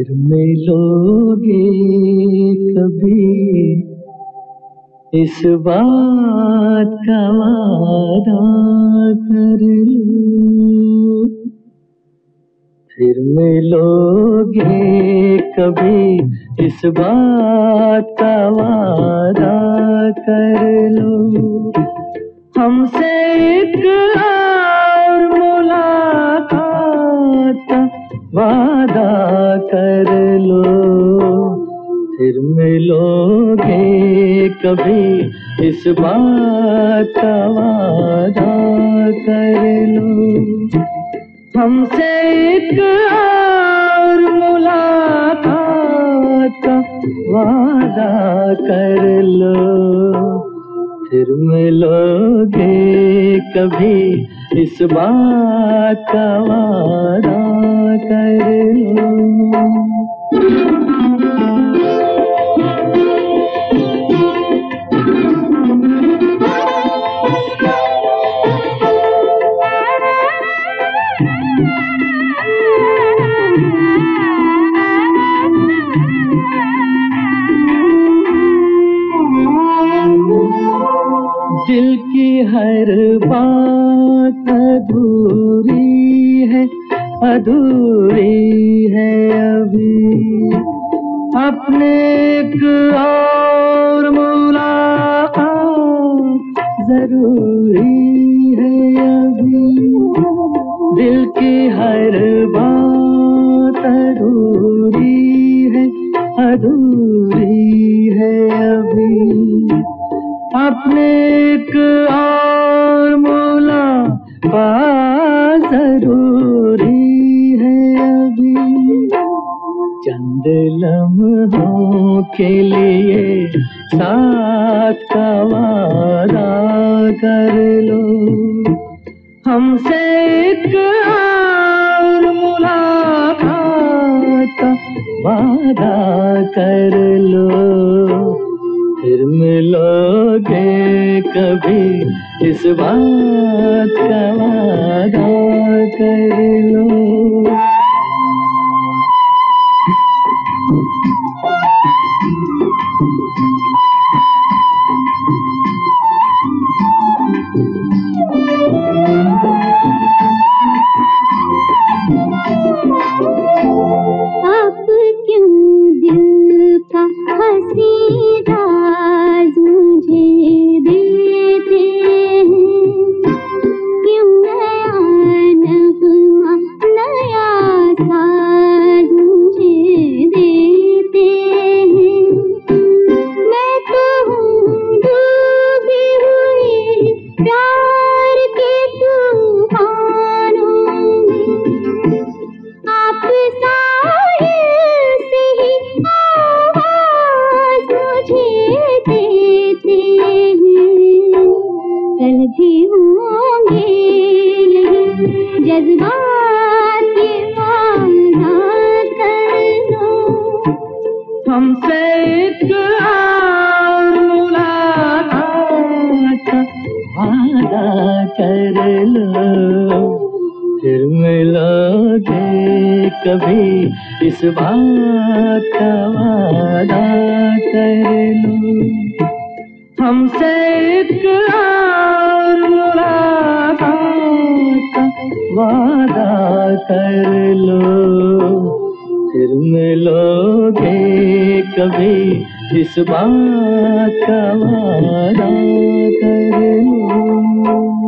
फिर मिलोगे कभी, इस बात का वादा कर लो। फिर मिलोगे कभी, इस बात का वादा कर लो। हमसे एक और मुलाकात का वादा कर लो। फिर मिलोगे कभी, इस बात का वादा कर लो। हमसे एक और मुलाकात का वादा कर लो। फिर मिलोगे कभी, इस बात का वादा कर लो। दिल की हर बात अधूरी है, अधूरी है अभी। अपने एक और मुलाकात जरूरी है अभी। दिल की हर बात अधूरी है, अधूरी है अभी। अपने एक और मुलाकात जरूरी है अभी। चंद लम्हों के लिए साथ का वादा कर लो। हमसे एक और मुलाकात का वादा कर लो। फिर मिलोगे कभी, इस बात का वादा कर लो। आप क्यों दिल का हंसी राज मुझे देते हैं? क्यों नया नगमा, नया साज मुझे देते हैं? मैं तो हूँ डूबी हुई प्यार के तूफानों में। आप साहिल से ही आवाज मुझे देते हैं। कल भी होंगे यही जज्बात, ये वादा कर लो। हमसे एक और मुलाकात का वादा कर लो। फिर मिलोगे कभी, इस बात का वादा कर लो। हमसे एक और मुलाकात का वादा कर लो। फिर मिलोगे कभी, इस बात का वादा कर लो।